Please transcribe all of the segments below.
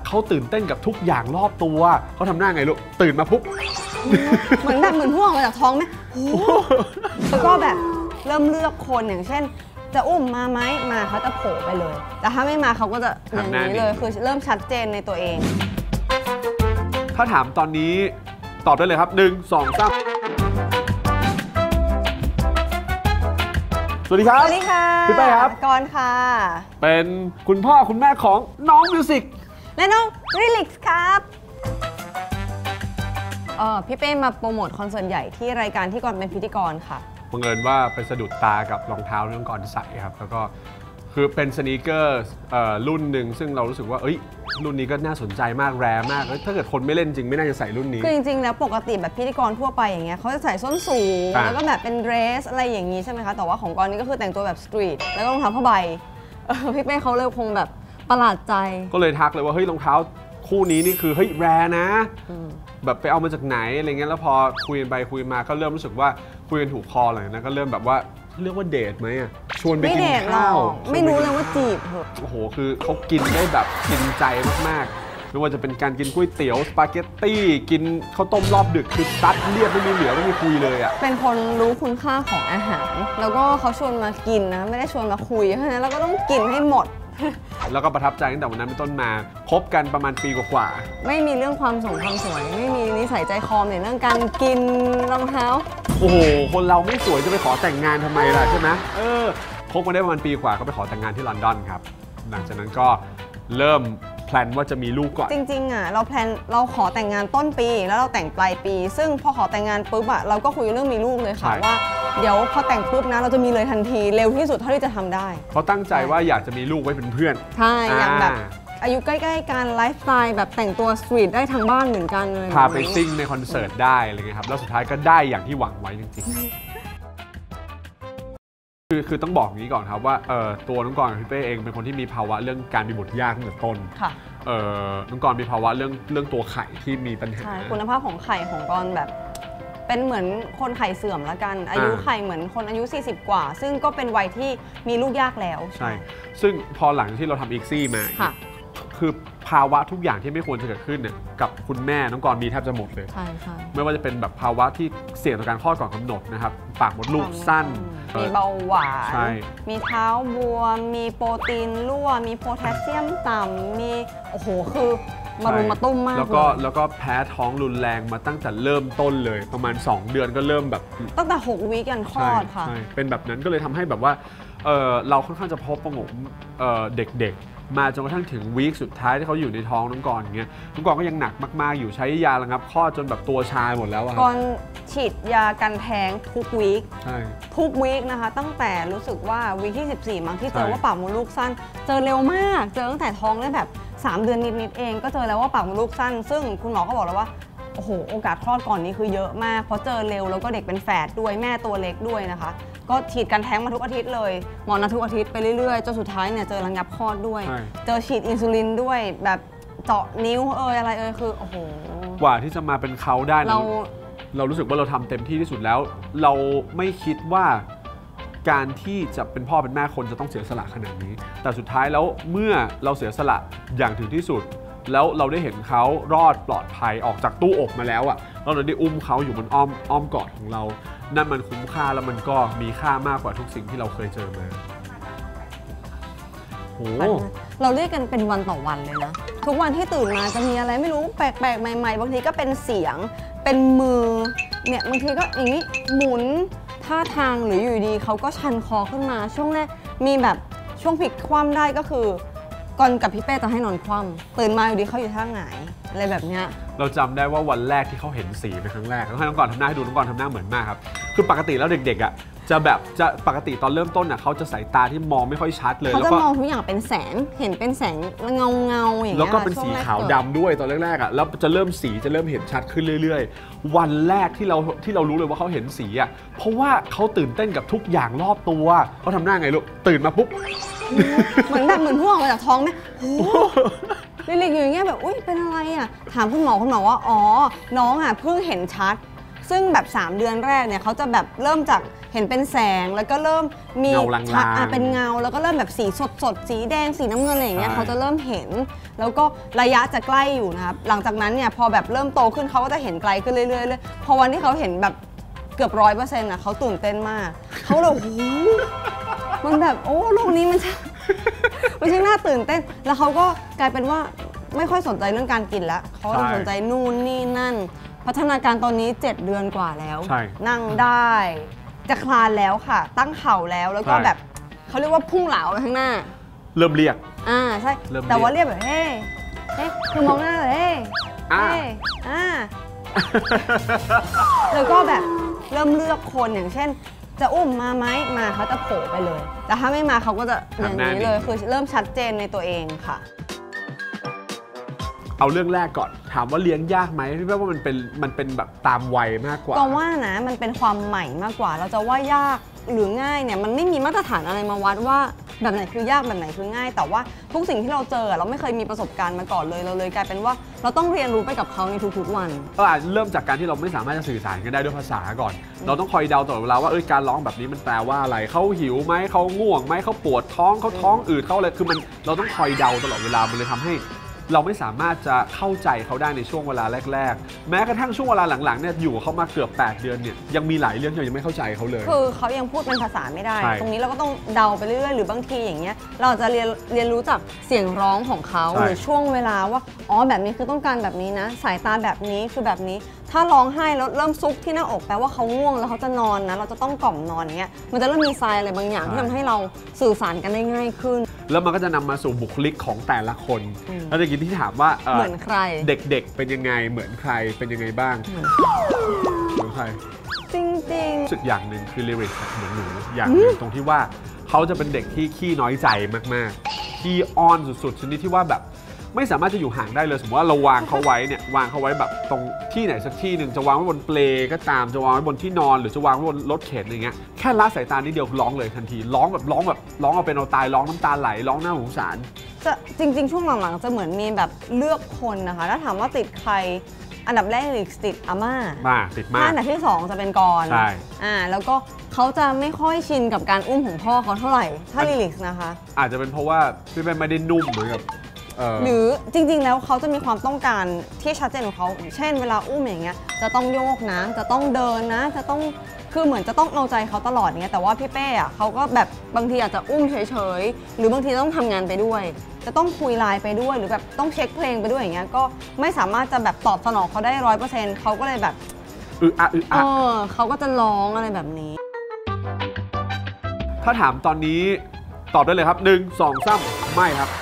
เขาตื่นเต้นกับทุกอย่างรอบตัวเขาทำหน้าไงลูกตื่นมาปุ๊บเหมือนพุ่งออกมาจากท้องไหมแล้วก็แบบเริ่มเลือกคนอย่างเช่นจะอุ้มมาไหมมาเขาจะโผล่ไปเลยแต่ถ้าไม่มาเขาก็จะอย่างนี้เลยคือเริ่มชัดเจนในตัวเองถ้าถามตอนนี้ตอบได้เลยครับ1 2 3สวัสดีครับสวัสดีค่ะพี่เป้ครับกรค่ะเป็นคุณพ่อคุณแม่ของน้องมิวสิกและน้องริลิกส์ครับพี่เป้มาโปรโมทคอนเสิร์ตใหญ่ที่รายการที่กรเป็นพิธีกรค่ะบังเอิญว่าไปสะดุดตากับรองเท้าที่น้องกรใส่ครับแล้วก็คือเป็นสนีกเกอร์รุ่นหนึ่งซึ่งเรารู้สึกว่ารุ่นนี้ก็น่าสนใจมากแรร์มากถ้าเกิดคนไม่เล่นจริงไม่น่าจะใส่รุ่นนี้คือจริงๆแล้วปกติแบบพิธีกรทั่วไปอย่างเงี้ยเขาจะใส่ส้นสูงแล้วก็แบบเป็นเดรสอะไรอย่างงี้ใช่ไหมคะแต่ว่าของกรนี่ก็คือแต่งตัวแบบสตรีทแล้วก็รองเท้าผ้าใบพี่เป้เขาเลยคงแบบประหลาดใจก็เลยทักเลยว่าเฮ้ยรองเท้าคู่นี้นี่คือเฮ้ยแรร์นะแบบไปเอามาจากไหนอะไรเงี้ยแล้วพอคุยกันไปคุยมาก็เริ่มรู้สึกว่าคุยกันถูกคอเลยนะก็เริ่มแบบว่าเรียกว่าเดทไหมอะชวนไปกินข้าวไม่รู้เลยว่าจีบเหรอโอ้โหคือเขากินได้แบบกินใจมากๆไม่ว่าจะเป็นการกินก๋วยเตี๋ยวสปาเกตตี้กินข้าวต้มรอบดึกคือซัดเรียบไม่มีเหลือไม่มีคุยเลยอะเป็นคนรู้คุณค่าของอาหารแล้วก็เขาชวนมากินนะไม่ได้ชวนมาคุยเพราะฉะนั้นเราก็ต้องกินให้หมดแล้วก็ประทับใจตั้งแต่วันนั้นเป็นต้นมาคบกันประมาณปีกว่าไม่มีเรื่องความสวยไม่มีนิสัยใจคอเนี่ยเรื่องการกินรองเท้าโอ้โหคนเราไม่สวยจะไปขอแต่งงานทำไมล่ะใช่ไหมคบกันได้ประมาณปีกว่าก็ไปขอแต่งงานที่ลอนดอนครับหลังจากนั้นก็เริ่มแพลนว่าจะมีลูกก่อนจริงๆอ่ะเราขอแต่งงานต้นปีแล้วเราแต่งปลายปีซึ่งพอขอแต่งงานปุ๊บอ่ะเราก็คุยเรื่องมีลูกเลยค่ะว่าเดี๋ยวพอแต่งปุ๊บนะเราจะมีเลยทันทีเร็วที่สุดเท่าที่จะทำได้เขาตั้งใจว่าอยากจะมีลูกไว้เป็นเพื่อนใช่อย่างแบบอายุใกล้ๆกันไลฟ์สไตล์แบบแต่งตัวสตรีทได้ทั้งบ้านเหมือนกันเลยพาไปซิ่งในคอนเสิร์ตได้อะไรเงี้ยครับแล้วสุดท้ายก็ได้อย่างที่หวังไว้จริงๆคือต้องบอกอย่างนี้ก่อนครับว่าตัวน้องกรกับพี่เป้เองเป็นคนที่มีภาวะเรื่องการมีบุตรยากตั้งแต่ต้นน้องกรมีภาวะเรื่องตัวไข่ที่มีปัญหาคุณภาพของไข่ของกรแบบเป็นเหมือนคนไข่เสื่อมละกันอายุไข่เหมือนคนอายุ40กว่าซึ่งก็เป็นวัยที่มีลูกยากแล้วใช่ซึ่งพอหลังที่เราทำอีกซี่มาคือภาวะทุกอย่างที่ไม่ควรจะเกิดขึ้นเนี่ยกับคุณแม่น้องกรมีแทบจะหมดเลยใช่ไม่ว่าจะเป็นแบบภาวะที่เสี่ยงต่อการคลอดก่อนกำหนดนะครับปากมดลูกสั้นมีเบาหวานมีเท้าบวมมีโปรตีนรั่วมีโพแทสเซียมต่ำมีโอ้โหคือมารุมมาตุ้มมากแล้วก็แพ้ท้องรุนแรงมาตั้งแต่เริ่มต้นเลยประมาณ2 เดือนก็เริ่มแบบตั้งแต่6 วีคกันคลอดค่ะเป็นแบบนั้นก็เลยทำให้แบบว่าเราค่อนข้างจะพบประงมเด็กๆมาจนกระทั่งถึงวีคสุดท้ายที่เขาอยู่ในท้องน้องกรอย่างเงี้ยน้องกรก็ยังหนักมากๆอยู่ใช้ยาระงับคลอดจนแบบตัวชาหมดแล้วอะก่อนฉีดยากันแท้งทุกวีคทุกวีคนะคะตั้งแต่รู้สึกว่าวีคที่14มั้งที่เจอว่าปากมดลูกสั้นเจอเร็วมากเจอตั้งแต่ท้องได้แบบ3 เดือนนิดๆเองก็เจอแล้วว่าปากมดลูกสั้นซึ่งคุณหมอก็บอกแล้วว่าโอ้โหโอกาสคลอดก่อนนี้คือเยอะมากเพราะเจอเร็วแล้วก็เด็กเป็นแฝดด้วยแม่ตัวเล็กด้วยนะคะก็ฉีดกันแท้งมาทุกอาทิตย์เลยหมอนัดทุกอาทิตย์ไปเรื่อยๆจนสุดท้ายเนี่ยเจอระงับคลอดด้วยเจอฉีดอินซูลินด้วยแบบเจาะนิ้วอะไรคือโอ้โหกว่าที่จะมาเป็นเขาได้เรารู้สึกว่าเราทำเต็มที่ที่สุดแล้วเราไม่คิดว่าการที่จะเป็นพ่อเป็นแม่คนจะต้องเสียสละขนาดนี้แต่สุดท้ายแล้วเมื่อเราเสียสละอย่างถึงที่สุดแล้วเราได้เห็นเขารอดปลอดภัยออกจากตู้อบมาแล้วอ่ะเราได้อุ้มเขาอยู่บนอ้อมกอดของเรานั่นมันคุ้มค่าแล้วมันก็มีค่ามากกว่าทุกสิ่งที่เราเคยเจอมาเราเรียกกันเป็นวันต่อวันเลยนะทุกวันที่ตื่นมาจะมีอะไรไม่รู้แปลกๆใหม่ๆบางทีก็เป็นเสียงเป็นมือเนี่ยบางทีก็อย่างนี้หมุนท่าทางหรืออยู่ดีเขาก็ชันคอขึ้นมาช่วงแรกมีแบบช่วงพลิกคว่ำได้ก็คือก่อนกับพี่เป้จะให้นอนคว่ำตื่นมาอยู่ดีเขาอยู่ท่าหงายอะไรแบบเนี้ยเราจำได้ว่าวันแรกที่เขาเห็นสีเป็นครั้งแรกต้องให้น้องกรทำหน้าให้ดูน้องกรทำหน้าเหมือนมากครับคือปกติแล้วเด็กๆอ่ะจะปกติตอนเริ่มต้นอ่ะเขาจะสายตาที่มองไม่ค่อยชัดเลยเขาจะมองทุกอย่างเป็นแสงเห็นเป็นแสงเงาอย่างเงี้ยแล้วก็เป็นสีขาวดำด้วยตอนแรกๆอ่ะแล้วจะเริ่มเห็นชัดขึ้นเรื่อยๆวันแรกที่เรารู้เลยว่าเขาเห็นสีอ่ะเพราะว่าเขาตื่นเต้นกับทุกอย่างรอบตัวเขาทำหน้าไงลูกตื่นมาปุ๊บเหมือนพุ่งออกมาจากท้องไหมเล็กๆอย่างเงี้ยแบบอุ้ยเป็นอะไรอ่ะถามคุณหมอว่าอ๋อน้องอ่ะเพิ่งเห็นชัดซึ่งแบบ3 เดือนแรกเนี่ยเขาจะแบบเริ่มจากเห็นเป็นแสงแล้วก็เริ่มมีเป็นเงาแล้วก็เริ่มแบบสีสดสีแดงสีน้ำเงินอะไรอย่างเงี้ยเขาจะเริ่มเห็นแล้วก็ระยะจะใกล้อยู่นะครับหลังจากนั้นเนี่ยพอแบบเริ่มโตขึ้นเขาก็จะเห็นไกลขึ้นเรื่อยๆเลยพอวันที่เขาเห็นแบบเกือบ100%อ่ะเขาตื่นเต้นมากเขาเลยโอ้โหมันแบบโอ้ลูกนี้มันช่างน่าตื่นเต้นแล้วเขาก็กลายเป็นว่าไม่ค่อยสนใจเรื่องการกินแล้วเขาจะสนใจนู่นนี่นั่นพัฒนาการตอนนี้7 เดือนกว่าแล้วนั่งได้จะคลานแล้วค่ะตั้งเข่าแล้วก็แบบเขาเรียกว่าพุ่งเหลาไปข้างหน้าเริ่มเรียกใช่แต่ว่าเรียกแบบเฮ้คือมองหน้าเลยเฮ้แล้วก็แบบเริ่มเลือกคนอย่างเช่นจะอุ้มมาไหมมาเขาจะโผล่ไปเลยแต่ถ้าไม่มาเขาก็จะอย่างนี้เลยคือเริ่มชัดเจนในตัวเองค่ะเอาเรื่องแรกก่อนถามว่าเลี้ยงยากไหมพี่ว่ามันเป็นแบบตามวัยมากกว่าก็ว่านะมันเป็นความใหม่มากกว่าเราจะว่ายากหรือง่ายเนี่ยมันไม่มีมาตรฐานอะไรมาวัดว่าแบบไหนคือยากแบบไหนคือง่ายแต่ว่าทุกสิ่งที่เราเจอเราไม่เคยมีประสบการณ์มาก่อนเลยเราเลยกลายเป็นว่าเราต้องเรียนรู้ไปกับเขาในทุกๆวันอาจเริ่มจากการที่เราไม่สามารถจะสื่อสารกันได้ด้วยภาษาก่อนเราต้องคอยเดาตลอดเวลาว่าการร้องแบบนี้มันแปลว่าอะไรเขาหิวไหมเขาง่วงไหมเขาปวดท้องเขาท้องอืดเขาอะไรคือมันเราต้องคอยเดาตลอดเวลามันเลยทำให้เราไม่สามารถจะเข้าใจเขาได้ในช่วงเวลาแรกๆแม้กระทั่งช่วงเวลาหลังๆเนี่ยอยู่เขามาเกือบ8 เดือนเนี่ยยังมีหลายเรื่องที่เรายังไม่เข้าใจเขาเลยคือเขายังพูดเป็นภาษาไม่ได้ตรงนี้เราก็ต้องเดาไปเรื่อยๆหรือบางทีอย่างเงี้ยเราจะเรียนรู้จากเสียงร้องของเขาหรือช่วงเวลาว่าอ๋อแบบนี้คือต้องการแบบนี้นะสายตาแบบนี้คือแบบนี้ถ้าร้องไห้แล้วเริ่มซุกที่หน้าอกแปลว่าเขาง่วงแล้วเขาจะนอนนะเราจะต้องกล่อมนอนเงี้ยมันจะเริ่มมีทรายอะไรบางอย่างที่ทำให้เราสื่อสารกันได้ง่ายขึ้นแล้วมันก็จะนำมาสู่บุคลิกของแต่ละคนแล้วเมื่อกี้ที่ถามว่าเหมือนใครเด็กๆเป็นยังไงเหมือนใครเป็นยังไงบ้างเหมือนใครจริงๆรู้สึกอย่างหนึ่งคือลิริกเหมือนหนูอย่างหนึ่งตรงที่ว่าเขาจะเป็นเด็กที่ขี้น้อยใจมากๆขี้อ้อนสุดๆชนิดที่ว่าแบบไม่สามารถจะอยู่ห่างได้เลยสมมติว่าเราวางเขาไว้เนี่ยวางเขาไว้แบบตรงที่ไหนสักที่หนึ่งจะวางไว้บนเปลก็ตามจะวางไว้บนที่นอนหรือจะวางไว้บนรถเข็นอย่างเงี้ยแค่ละสายตานิดเดียวร้องเลยทันทีร้องเอาเป็นเอาตายร้องน้ำตาไหลร้องหน้าสงสารจะจริงๆช่วงหลังๆจะเหมือนมีแบบเลือกคนนะคะถ้าถามว่าติดใครอันดับแรกติดอาม่าติดมากอันดับที่2จะเป็นกรใช่แล้วก็เขาจะไม่ค่อยชินกับการอุ้มของพ่อเขาเท่าไหร่ถ้าลิลิกนะคะอาจจะเป็นเพราะว่าพี่ไม่ได้นุ่มเหมือนกับหรือจริงๆแล้วเขาจะมีความต้องการที่ชัดเจนของเขาเช่นเวลาอุ้มอย่างเงี้ยจะต้องโยกนะจะต้องเดินนะจะต้องคือเหมือนจะต้องเอาใจเขาตลอดเงี้ยแต่ว่าพี่เป้อะเขาก็แบบบางทีอาจจะอุ้มเฉยๆหรือบางทีต้องทำงานไปด้วยจะต้องคุยไลน์ไปด้วยหรือแบบต้องเช็คเพลงไปด้วยอย่างเงี้ยก็ไม่สามารถจะแบบตอบสนองเขาได้100%เขาก็เลยแบบเขาก็จะร้องอะไรแบบนี้ถ้าถามตอนนี้ตอบได้เลยครับ1 2 3ไม่ครับ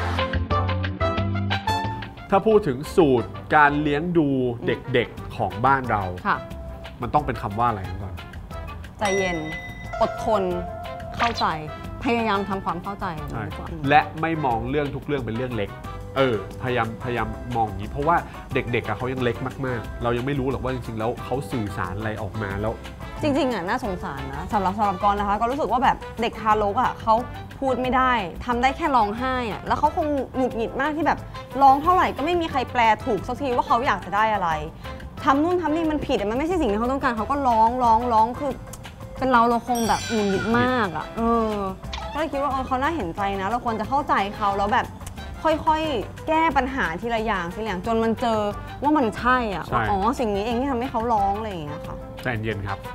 ถ้าพูดถึงสูตรการเลี้ยงดูเด็กๆของบ้านเรามันต้องเป็นคำว่าอะไรก่อนใจเย็นอดทนเข้าใจพยายามทำความเข้าใจและไม่มองเรื่องทุกเรื่องเป็นเรื่องเล็กพยายามมองอย่างนี้เพราะว่าเด็กๆเขายังเล็กมากๆเรายังไม่รู้หรอกว่าจริงๆแล้วเขาสื่อสารอะไรออกมาแล้วจริงๆน่าสงสารนะสำหรับกรนะคะก็รู้สึกว่าแบบเด็กทารกเขาพูดไม่ได้ทำได้แค่ร้องไห้แล้วเขาคงหงุดหงิดมากที่แบบร้องเท่าไหร่ก็ไม่มีใครแปลถูกสักทีว่าเขาอยากจะได้อะไรทำนู่นทำนี่มันผิดมันไม่ใช่สิ่งที่เขาต้องการเขาก็ร้องคือเป็นเราคงแบบหงุดหงิดมากก็เลยคิดว่าเขาน่าเห็นใจนะเราควรจะเข้าใจเขาแล้วแบบค่อยๆแก้ปัญหาทีละอย่างจนมันเจอว่ามันใช่ว่าสิ่งนี้เองที่ทำให้เขาร้องอะไรอย่างเงี้ยค่ะใจเย็นครับ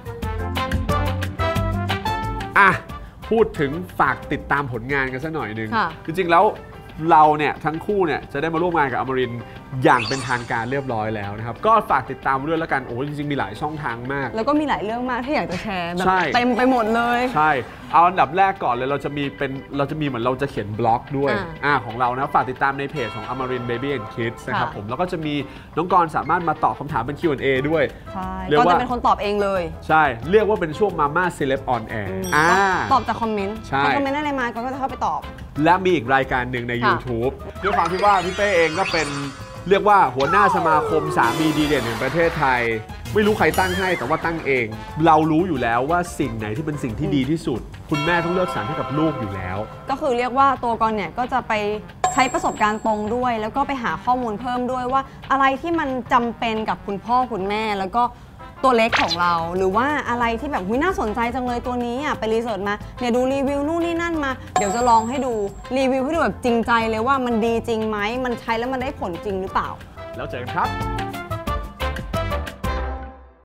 พูดถึงฝากติดตามผลงานกันสักหน่อยนึงจริงๆแล้วเราเนี่ยทั้งคู่เนี่ยจะได้มาร่วมงานกับอมรินทร์อย่างเป็นทางการเรียบร้อยแล้วนะครับก็ฝากติดตามด้วยแล้วกันจริงๆมีหลายช่องทางมากแล้วก็มีหลายเรื่องมากที่อยากจะแชร์แบบเต็มไปหมดเลยใช่เอาอันดับแรกก่อนเลยเราจะมีเหมือนเราจะเขียนบล็อกด้วยของเรานะฝากติดตามในเพจของ Amarin Baby and Kids นะครับผมแล้วก็จะมีน้องกรสามารถมาตอบคำถามเป็น Q&A ด้วยใช่ก็จะเป็นคนตอบเองเลยใช่เรียกว่าเป็นช่วง Mama Celeb on Air ตอบจากคอมเมนต์ใคอมเมนต์อะไรมาก็จะเข้าไปตอบและมีอีกรายการหนึ่งใน YouTube ด้วยความที่ว่าพี่เป้เองก็เป็นเรียกว่าหัวหน้าสมาคมสามีดีเด่นแห่งประเทศไทยไม่รู้ใครตั้งให้แต่ว่าตั้งเองเรารู้อยู่แล้วว่าสิ่งไหนที่เป็นสิ่งที่ดีที่สุดคุณแม่ต้องเลือกสรรให้กับลูกอยู่แล้วก็คือเรียกว่าตัวกรเนี่ยก็จะไปใช้ประสบการณ์ตรงด้วยแล้วก็ไปหาข้อมูลเพิ่มด้วยว่าอะไรที่มันจำเป็นกับคุณพ่อคุณแม่แล้วก็ตัวเล็กของเราหรือว่าอะไรที่แบบน่าสนใจจังเลยตัวนี้อ่ะไปรีเสิร์ชมาเนี่ยดูรีวิวนู่นนี่นั่นมาเดี๋ยวจะลองให้ดูรีวิวให้ดูแบบจริงใจเลยว่ามันดีจริงไหมมันใช้แล้วมันได้ผลจริงหรือเปล่าแล้วเจอกันครับ